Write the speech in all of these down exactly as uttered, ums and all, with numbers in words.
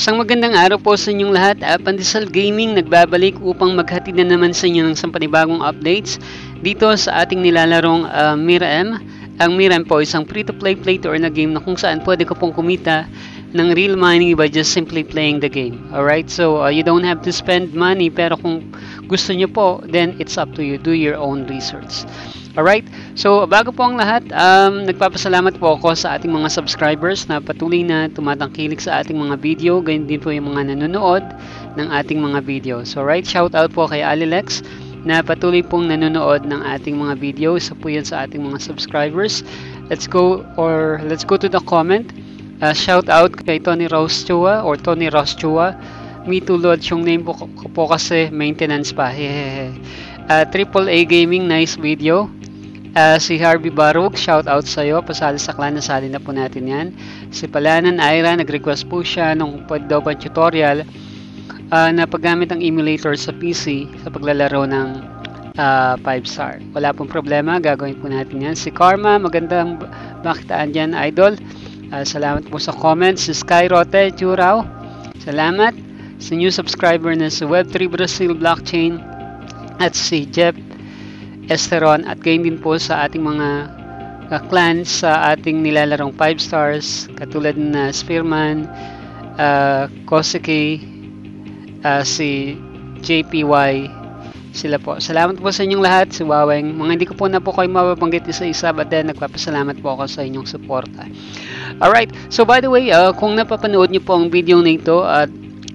Isang magandang araw po sa inyong lahat. Uh, Pandesal Gaming nagbabalik upang maghatid na naman sa inyo ng isang panibagong updates dito sa ating nilalarong uh, Miram. Ang Miram po isang free-to-play play-to-earn na game na kung saan pwede ka pong kumita ng real money by just simply playing the game. Alright, so uh, you don't have to spend money, pero kung gusto nyo po, then it's up to you. Do your own research. Alright, so bago po ang lahat, um, nagpapasalamat po ako sa ating mga subscribers na patuloy na tumatangkilik sa ating mga video, ganyan din po yung mga nanonood ng ating mga videos. Alright, shout out po kay Alilex na patuloy pong nanonood ng ating mga video. Isa po yan sa ating mga subscribers. Let's go or let's go to the comment. Uh, shout out kay Tony Roschua or Tony Roschua. Me too, Lord, yung name po, po kasi maintenance pa. Hehehe. Uh, Triple A Gaming, nice video. Uh, si Harvey Barug, shout out sa'yo. Pasali sa clan, nasali na po natin yan. Si Palanan Ira, nag-request po siya nung pwede daw pa tutorial uh, na paggamit ang emulator sa P C sa paglalaro ng uh, five star. Wala pong problema, gagawin po natin yan. Si Karma, magandang bakitaan dyan, idol. Uh, salamat po sa comments. Si Skyrote Churao, salamat. Si new subscriber na si Web three Brazil Blockchain at si Jeff Esteron, at gayon din po sa ating mga uh, clans sa ating nilalarong five stars katulad na Spearman, uh, Koseki, uh, si J P Y, sila po. Salamat po sa inyong lahat. Si Waweng, mga hindi ko po na po kayo mababanggit isa-isa, but then nagpapasalamat po ako sa inyong suporta. Alright, so by the way, uh, kung napapanood nyo po ang video na ito at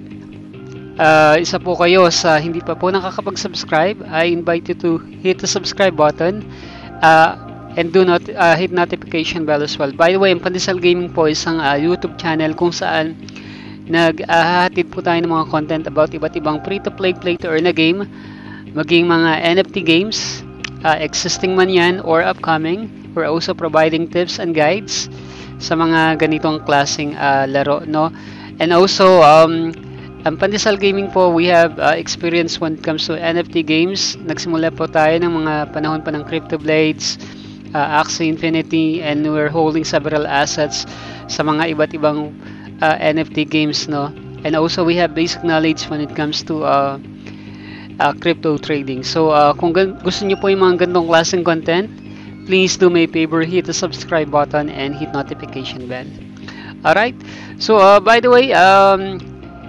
Uh, isa po kayo sa hindi pa po nakakapag-subscribe, I invite you to hit the subscribe button uh, and do not uh, hit notification bell as well. By the way, ang Pandesal Gaming po isang uh, YouTube channel kung saan naghahatid uh, po tayo ng mga content about iba't ibang free-to-play, play-to-earn na game, maging mga N F T games, uh, existing man yan or upcoming. We're also providing tips and guides sa mga ganitong klaseng uh, laro, no? And also, um, ang Pandesal Gaming po, we have uh, experience when it comes to N F T games. Nagsimula po tayo ng mga panahon pa ng Crypto Blades, uh, Axie Infinity, and we're holding several assets sa mga iba't ibang uh, N F T games, no? And also we have basic knowledge when it comes to uh, uh, crypto trading. So uh, kung gusto niyo po yung mga ganitong klaseng content, please do me a favor, hit the subscribe button and hit notification bell. Alright, so uh, by the way, um,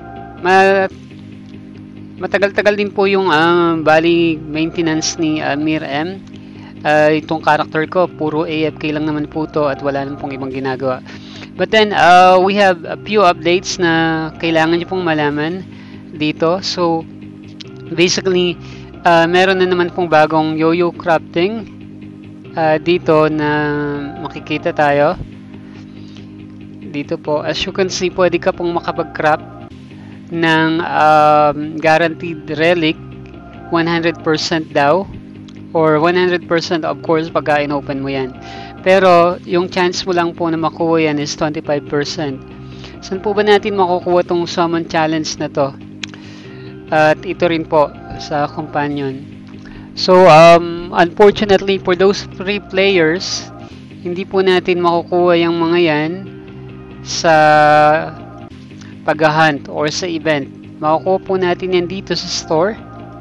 matagal-tagal din po yung uh, bali maintenance ni uh, Miram. Uh, itong character ko, puro A F K lang naman po to at wala naman pong ibang ginagawa. But then, uh, we have a few updates na kailangan nyo pong malaman dito. So, basically, uh, meron na naman pong bagong yo-yo crafting uh, dito na makikita tayo. Dito po, as you can see, pwede ka pong makapag-craft ng um, guaranteed relic one hundred percent daw, or one hundred percent of course pagka in-open mo yan, pero yung chance mo lang po na makuha yan is twenty-five percent. Saan po ba natin makukuha tong summon challenge na to? At ito rin po sa companion. So um, unfortunately for those free players, hindi po natin makukuha yung mga yan sa pag-hunt or sa event. Makukuha po natin yan dito sa store.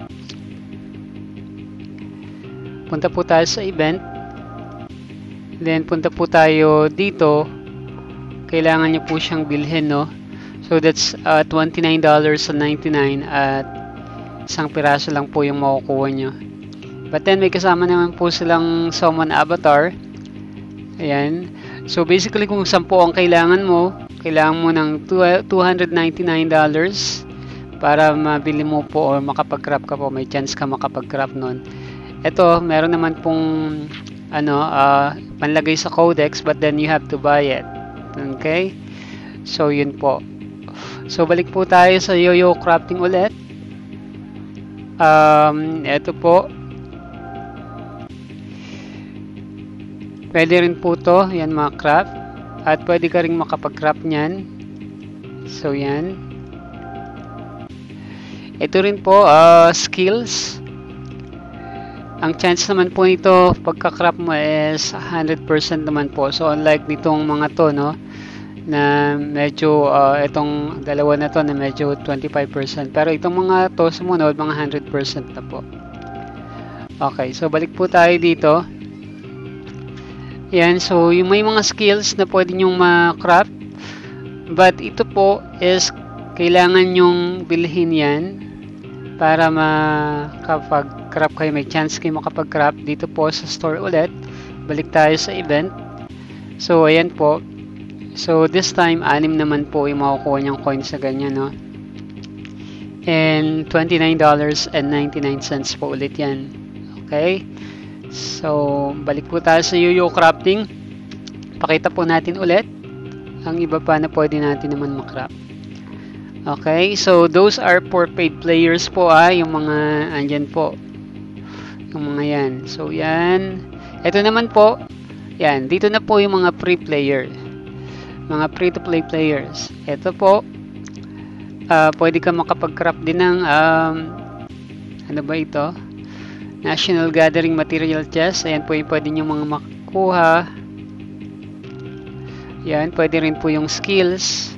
Punta po tayo sa event. Then punta po tayo dito. Kailangan nyo po siyang bilhin, no? So that's uh, twenty-nine ninety-nine at isang piraso lang po yung makukuha nyo. But then may kasama naman po silang summon avatar. Ayan. So basically kung saan po ang kailangan mo, kailangan mo ng two hundred ninety-nine dollars para mabili mo po or makapag-craft ka po. May chance ka makapag-craft nun. Ito, meron naman pong ano, uh, panlagay sa codex, but then you have to buy it. Okay? So yun po. So balik po tayo sa yo-yo crafting ulit. Um, ito po. Pwede rin po to, yan mga craft. At pwede ka rin makapag-craft nyan. So yan. Ito rin po, uh, skills. Ang chance naman po nito pagka-craft mo is one hundred percent naman po. So unlike nitong mga to, no, na medyo uh, itong dalawa na to na medyo twenty-five percent, pero itong mga to sumunod mga one hundred percent na po. Okay, so balik po tayo dito. Yan, so yung may mga skills na pwede nyong ma-craft, but ito po is kailangan nyong bilhin yan para makapag-craft kayo, may chance kayo makapag-craft dito po sa store ulit. Balik tayo sa event. So ayan po. So this time anim naman po yung makukuha niyang coins na ganyan, no? And twenty-nine dollars and ninety-nine cents po ulit yan. Okay? So balik po tayo sa yo-yo crafting. Pakita po natin ulit ang iba pa na pwede natin naman makraft. Okay, so those are for paid players po, ah, yung mga andyan po. Yung mga yan. So yan. Ito naman po. Yan, dito na po yung mga free player. Mga free to play players. Ito po. Uh, pwede ka makapag-craft din ng um, ano ba ito? National Gathering Material Chest. Ayan po yung pwede nyo mga makuha. Yan, pwede rin po yung skills.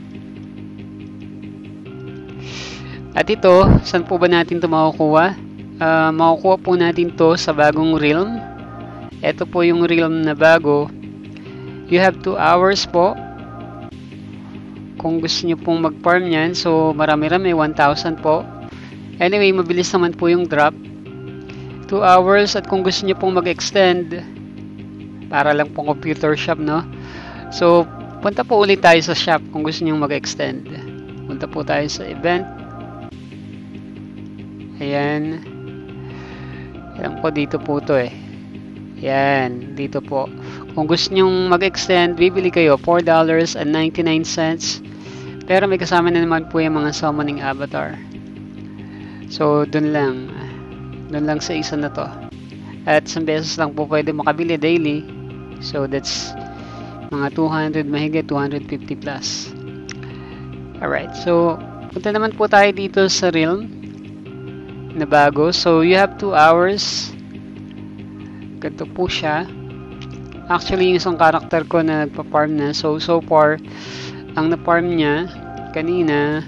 At ito, saan po ba natin ito makukuha? Uh, makukuha po natin to sa bagong realm. Ito po yung realm na bago. You have two hours po. Kung gusto nyo pong mag-farm yan. So, marami-rami, one thousand po. Anyway, mabilis naman po yung drop. two hours. At kung gusto nyo pong mag-extend, para lang pong computer shop, no? So, punta po ulit tayo sa shop kung gusto nyo mag-extend. Punta po tayo sa event. Ayan. Ayan po, dito po to eh. Ayan, dito po. Kung gusto nyong mag-extend, bibili kayo four dollars and ninety-nine cents. Pero may kasama na naman po yung mga summoning avatar. So, dun lang. Dun lang sa isa na to. At isang beses lang po pwede makabili daily. So, that's mga two hundred mahigit, two hundred fifty plus. Alright, so, punta naman po tayo dito sa realm na bago. So, you have two hours. Ganito po siya. Actually, yung isang character ko na nagpa-farm na. So, so far, ang na-farm niya kanina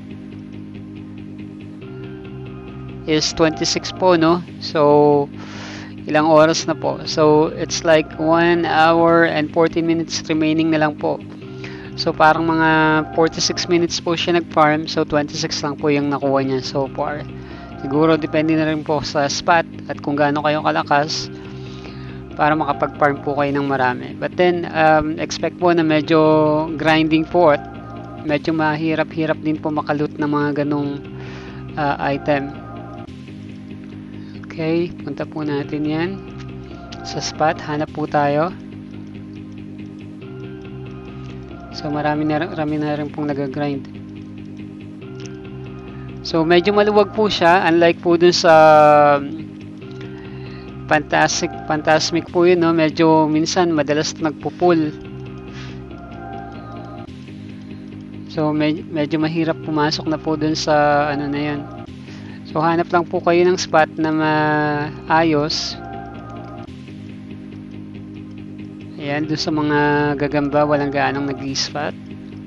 is twenty-six po, no? So, ilang oras na po. So, it's like one hour and fourteen minutes remaining na lang po. So, parang mga forty-six minutes po siya nag-farm. So, twenty-six lang po yung nakuha niya so far. Siguro, depende na rin po sa spot at kung gaano kayo kalakas para makapag-farm po kayo ng marami. But then, um, expect po na medyo grinding po at medyo mahirap-hirap din po makaloot ng mga ganong uh, item. Okay, punta po natin yan sa spot. Hanap po tayo. So, marami na, marami na rin pong nag-grind. So, medyo maluwag po siya. Unlike po dun sa Fantastic, Fantasmic po yun, no? Medyo minsan madalas nagpo-pull. So med medyo mahirap pumasok na po dun sa ano na yan. So hanap lang po kayo ng spot na maayos. Ayan, dun sa mga gagamba walang gaanong nag-i-spot.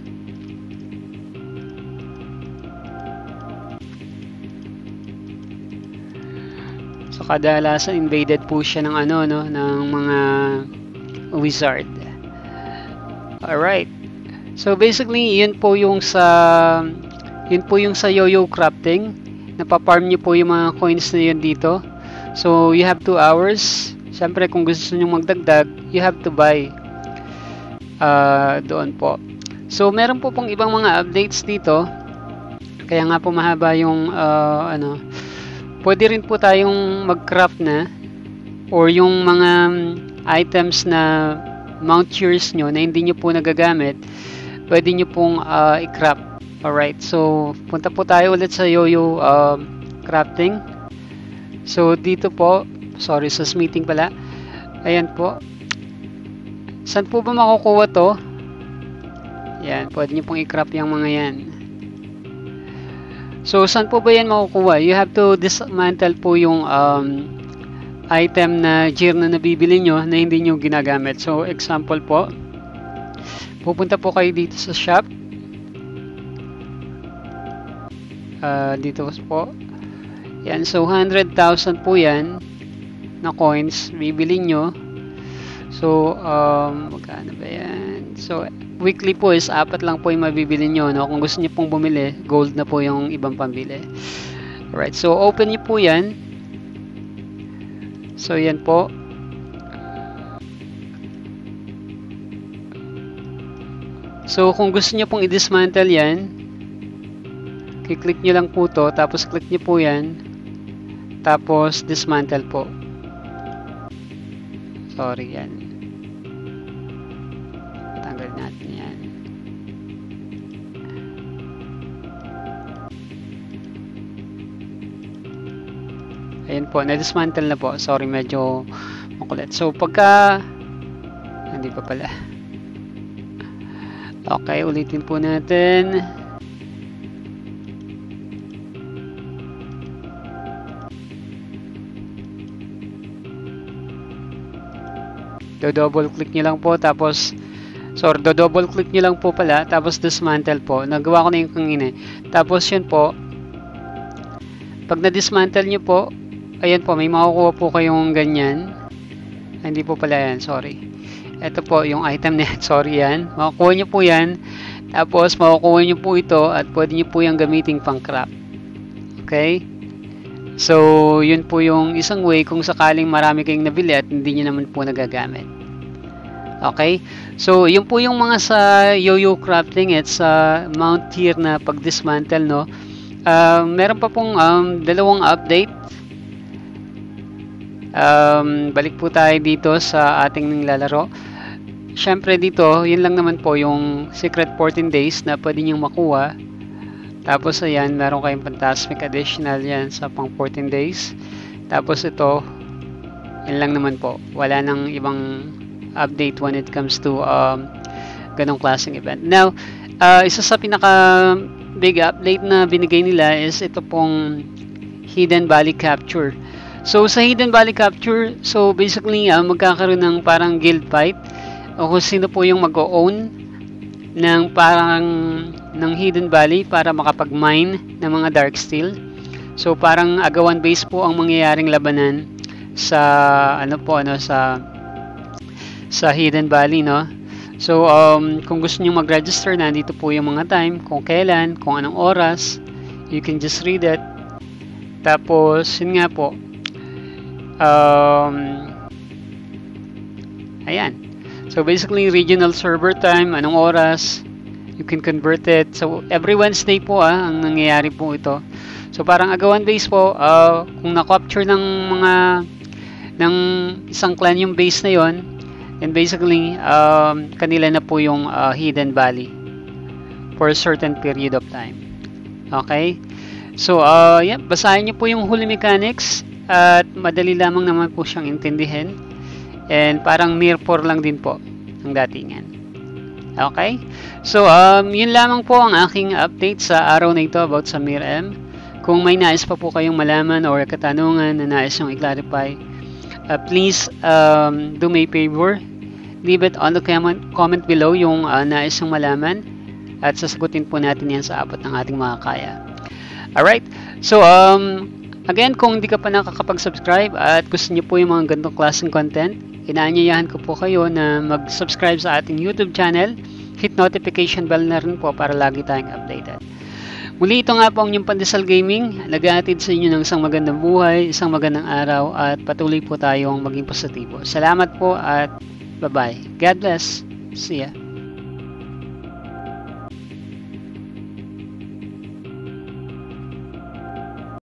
So kadalasan invaded po siya ng ano no ng mga wizard. Alright. So basically yun po yung sa yun po yung sa yo-yo crafting. Napa-farm niyo po yung mga coins na yun dito. So you have two hours. Siyempre kung gusto niyo magdagdag, you have to buy uh, doon po. So meron po pong ibang mga updates dito. Kaya nga po mahaba yung uh, ano pwede rin po tayong mag-craft na or yung mga items na mountures nyo na hindi nyo po nagagamit, pwede nyo pong uh, i-craft. Alright, so punta po tayo ulit sa yo-yo uh, crafting. So dito po, sorry sa smithing pala. Ayan po. Saan po ba makukuha to? Yan, pwede nyo pong i-craft yung mga yan. So, saan po ba yan makukuha? You have to dismantle po yung um, item na gear na nabibili nyo na hindi nyo ginagamit. So, example po, pupunta po kayo dito sa shop. Uh, dito po. Yan, so one hundred thousand po yan na coins bibili nyo. So, um, magkano ba yan? So, weekly po is apat lang po yung mabibili nyo, no? Kung gusto nyo pong bumili, gold na po yung ibang pambili. Alright, so open nyo po yan. So, yan po. So, kung gusto nyo pong i-dismantle yan, i-click nyo lang po to, tapos click nyo po yan, tapos dismantle po. Sorry, yan. Tanggal natin yan. Ayan po, na-dismantle na po. Sorry, medyo makulit. So, pagka... Hindi pa pala. Okay, ulitin po natin. Do-double click nyo lang po, tapos sorry, do-double click nyo lang po pala, tapos dismantle po. Nagawa ko na yung kanina. Tapos yun po, pag na-dismantle nyo po, ayan po, may makukuha po kayong ganyan. Hindi po pala yan, sorry. Ito po, yung item na yan, sorry yan. Makukuha nyo po yan, tapos makukuha nyo po ito, at pwede nyo po yung gamitin pang craft. Okay? So, yun po yung isang way kung sakaling marami kayong nabili at hindi nyo naman po nagagamit. Okay? So, yun po yung mga sa yo-yo crafting at sa mount tier na pag-dismantle, no? Uh, meron pa pong um, dalawang update. Um, balik po tayo dito sa ating lalaro. Siyempre dito, yun lang naman po yung secret fourteen days na pwede nyo makuha. Tapos ayan, meron kayong fantastic additional yan sa pang fourteen days. Tapos ito, yun lang naman po. Wala nang ibang update when it comes to um, ganong klaseng event. Now, uh, isa sa pinaka big update na binigay nila is ito pong Hidden Valley Capture. So sa Hidden Valley Capture, so basically uh, magkakaroon ng parang guild fight o kung sino po yung mag-o-own ng parang ng Hidden Valley para makapag-mine ng mga dark steel. So parang agawan base po ang mangyayaring labanan sa ano po ano sa sa Hidden Valley, no. So um kung gusto niyo mag-register, nandito po yung mga time, kung kailan, kung anong oras. You can just read it. Tapos yun nga po. Um ayan. So basically regional server time, anong oras, you can convert it. So every Wednesday po ah, ang nangyayari po ito. So parang agawan base po, uh, kung na-capture ng mga ng isang clan yung base na yon, and basically um, kanila na po yung uh, Hidden Valley for a certain period of time. Okay? So uh, yeah, basahin niyo po yung huli mechanics at madali lamang naman po siyang intindihin. And parang mirror lang din po ang datingan. Okay? So, um, yun lamang po ang aking update sa araw na ito about sa MirM. Kung may nais pa po kayong malaman or katanungan na nais yung i-clarify, uh, please um, do me a favor. Leave it on the comment, comment below yung uh, nais yung malaman at sasagutin po natin yan sa abot ng ating mga kaya. Alright? So, um, again, kung hindi ka pa nakakapag-subscribe at gusto niyo po yung mga ganitong klaseng content, inaanyayahan ko po kayo na mag-subscribe sa ating YouTube channel. Hit notification bell na rin po para lagi tayong updated. Muli, ito nga po ang inyong Pandesal Gaming. Nag-aatid sa inyo ng isang magandang buhay, isang magandang araw at patuloy po tayong maging positibo. Salamat po at bye-bye. God bless. See ya.